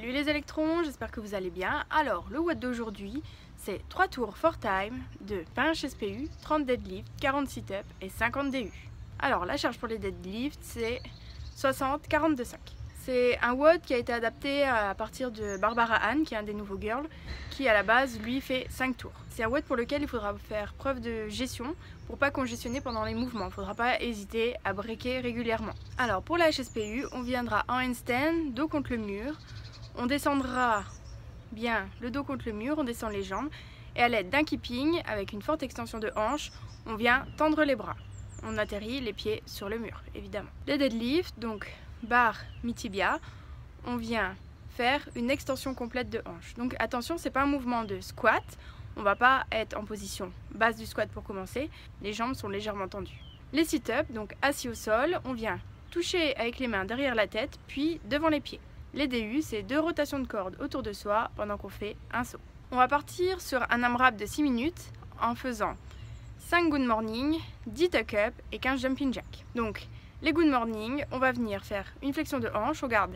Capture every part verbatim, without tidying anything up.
Salut les électrons, j'espère que vous allez bien. Alors, le WOD d'aujourd'hui, c'est trois tours four time de vingt H S P U, trente deadlifts, quarante sit-ups et cinquante D U. Alors, la charge pour les deadlifts, c'est soixante quarante-deux cinq. C'est un WOD qui a été adapté à partir de Barbara Ann, qui est un des nouveaux girls, qui à la base, lui, fait cinq tours. C'est un WOD pour lequel il faudra faire preuve de gestion pour pas congestionner pendant les mouvements. Il ne faudra pas hésiter à breaker régulièrement. Alors, pour la H S P U, on viendra en handstand, dos contre le mur. On descendra bien le dos contre le mur, on descend les jambes et à l'aide d'un keeping avec une forte extension de hanche, on vient tendre les bras. On atterrit les pieds sur le mur, évidemment. Les deadlifts, donc barre mi-tibia, on vient faire une extension complète de hanche. Donc attention, c'est pas un mouvement de squat, on va pas être en position basse du squat pour commencer, les jambes sont légèrement tendues. Les sit-ups, donc assis au sol, on vient toucher avec les mains derrière la tête, puis devant les pieds. Les D U, c'est deux rotations de corde autour de soi pendant qu'on fait un saut. On va partir sur un AMRAP de six minutes en faisant cinq good morning, dix tuck up et quinze jumping jack. Donc les good morning, on va venir faire une flexion de hanche, on garde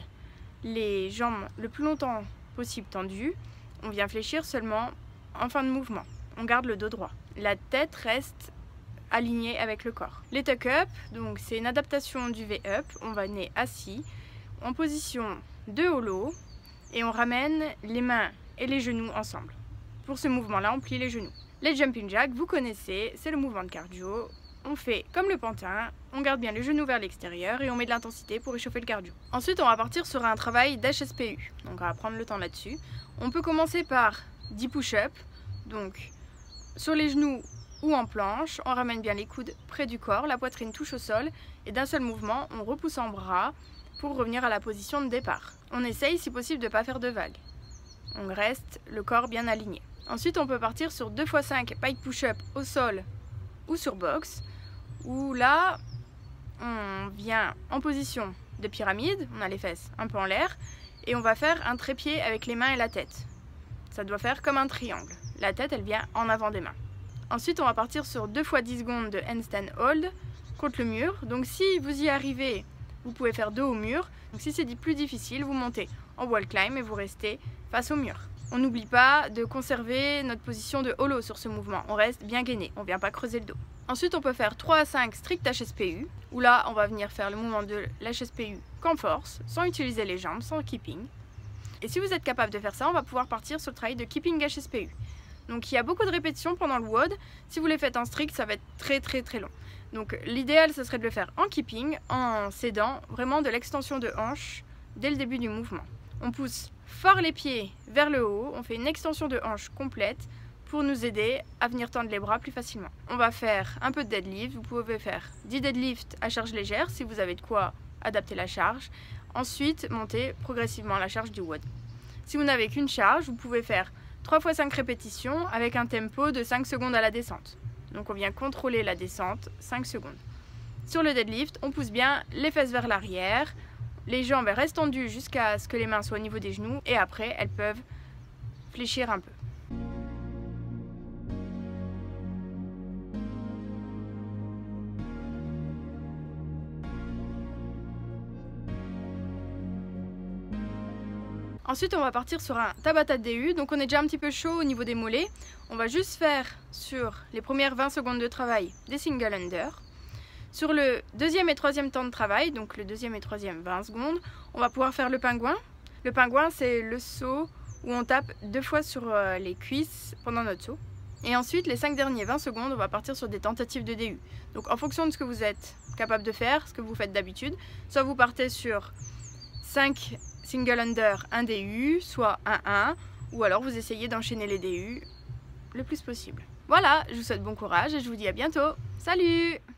les jambes le plus longtemps possible tendues, on vient fléchir seulement en fin de mouvement, on garde le dos droit. La tête reste alignée avec le corps. Les tuck up, donc c'est une adaptation du V-up, on va venir assis en position de holo et on ramène les mains et les genoux ensemble. Pour ce mouvement-là, on plie les genoux. Les jumping jacks, vous connaissez, c'est le mouvement de cardio. On fait comme le pantin, on garde bien les genoux vers l'extérieur et on met de l'intensité pour réchauffer le cardio. Ensuite, on va partir sur un travail d'H S P U. Donc, on va prendre le temps là-dessus. On peut commencer par dix push-ups, donc sur les genoux ou en planche. On ramène bien les coudes près du corps, la poitrine touche au sol et d'un seul mouvement, on repousse en bras pour revenir à la position de départ. On essaye si possible de ne pas faire de vagues. On reste le corps bien aligné. Ensuite, on peut partir sur deux fois cinq pike push-up au sol ou sur box, où là, on vient en position de pyramide, on a les fesses un peu en l'air, et on va faire un trépied avec les mains et la tête. Ça doit faire comme un triangle. La tête, elle vient en avant des mains. Ensuite, on va partir sur deux fois dix secondes de handstand hold contre le mur. Donc si vous y arrivez, vous pouvez faire dos au mur. Donc si c'est plus difficile, vous montez en wall climb et vous restez face au mur. On n'oublie pas de conserver notre position de holo sur ce mouvement. On reste bien gainé, on ne vient pas creuser le dos. Ensuite, on peut faire trois à cinq strict H S P U, où là, on va venir faire le mouvement de l'H S P U qu'en force, sans utiliser les jambes, sans keeping. Et si vous êtes capable de faire ça, on va pouvoir partir sur le travail de keeping H S P U. Donc il y a beaucoup de répétitions pendant le WOD. Si vous les faites en strict, ça va être très très très long. Donc l'idéal, ce serait de le faire en keeping, en s'aidant vraiment de l'extension de hanche dès le début du mouvement. On pousse fort les pieds vers le haut, on fait une extension de hanche complète pour nous aider à venir tendre les bras plus facilement. On va faire un peu de deadlift, vous pouvez faire dix deadlifts à charge légère si vous avez de quoi adapter la charge. Ensuite, monter progressivement la charge du WOD. Si vous n'avez qu'une charge, vous pouvez faire trois fois cinq répétitions avec un tempo de cinq secondes à la descente. Donc on vient contrôler la descente cinq secondes. Sur le deadlift, on pousse bien les fesses vers l'arrière, les jambes restent tendues jusqu'à ce que les mains soient au niveau des genoux et après elles peuvent fléchir un peu. Ensuite, on va partir sur un Tabata D U, donc on est déjà un petit peu chaud au niveau des mollets. On va juste faire sur les premières vingt secondes de travail des single under. Sur le deuxième et troisième temps de travail, donc le deuxième et troisième vingt secondes, on va pouvoir faire le pingouin. Le pingouin, c'est le saut où on tape deux fois sur les cuisses pendant notre saut. Et ensuite, les cinq derniers vingt secondes, on va partir sur des tentatives de D U. Donc en fonction de ce que vous êtes capable de faire, ce que vous faites d'habitude, soit vous partez sur cinq single under, un D U, soit un un, ou alors vous essayez d'enchaîner les D U le plus possible. Voilà, je vous souhaite bon courage et je vous dis à bientôt. Salut!